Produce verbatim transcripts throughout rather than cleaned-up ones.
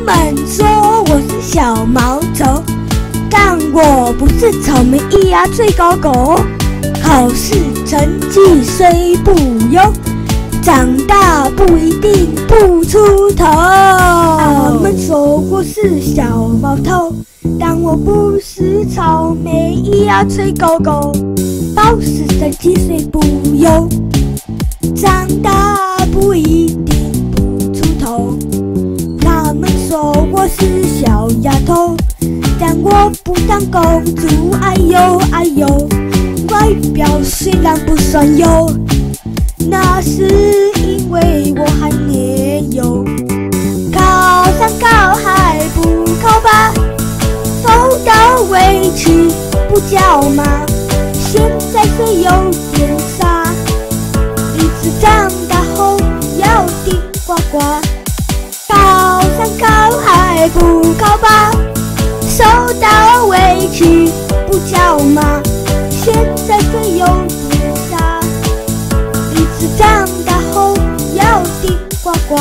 们说我是小毛头，但我不是草莓咿呀最高狗。考试成绩虽不优，长大不一定不出头。他们说我是小毛头，但我不是草莓咿呀最高狗。考试成绩虽不优，长大不一定不出头。他们说我是小丫头，但我不当公主。哎呦哎呦，外表虽然不算优，那是因为我还年幼。考上高还不考吧，受到委屈不叫骂。现在虽有点傻，日子长大后要顶呱呱。考上高还不考吧，受到委屈不叫骂。现在虽有点傻，日子长大后要顶呱呱。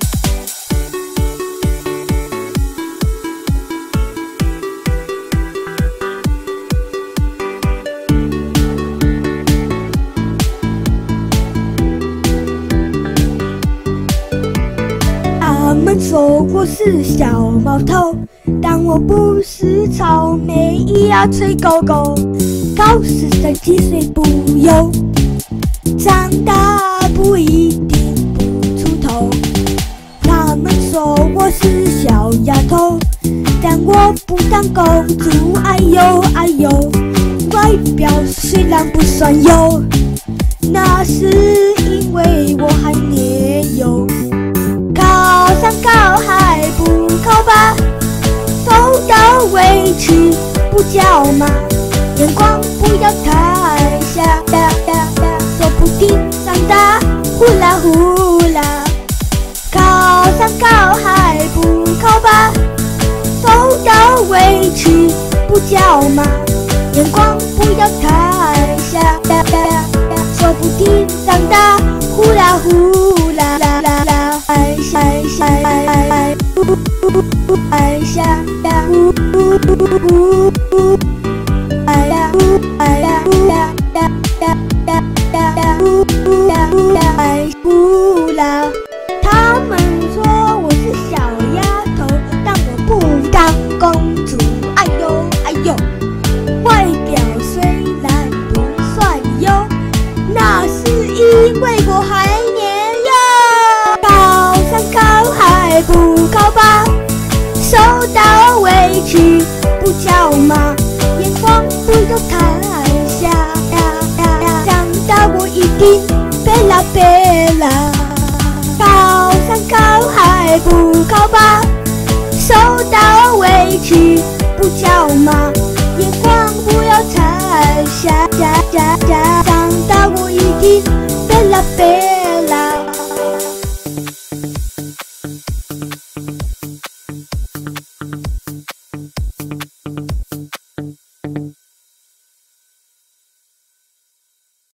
他们说我是小毛头，但我不是草莓咿呀最高狗。考试成绩虽不优，长大不一定不出头。他们说我是小丫头，但我不当公主。哎呦哎呦，外表虽然不算优，那是因为我还年幼。考上高还不考吧，受到委屈不叫骂。眼光不要太瞎，说不定长大呼啦呼啦。考上高还不考吧，受到委屈不叫骂。眼光不要太瞎，说不定长大呼啦呼啦啦啦啦。哎哎哎哎哎，呜哎呀呀呜呜呜呜。哎呀呜哎呀呜呀呀呀呀呀呀呜呜呀呀哎呜啦！他们说我是小丫头，但我不当公主。哎呦哎呦，外表虽然不算优，那是因为我还年幼。考上高还不考吧，受到委屈不叫骂。眼光不要太瞎，长大我一定贝拉贝拉。考上高还不考吧，受到委屈不叫骂。眼光不要太瞎，长大我一定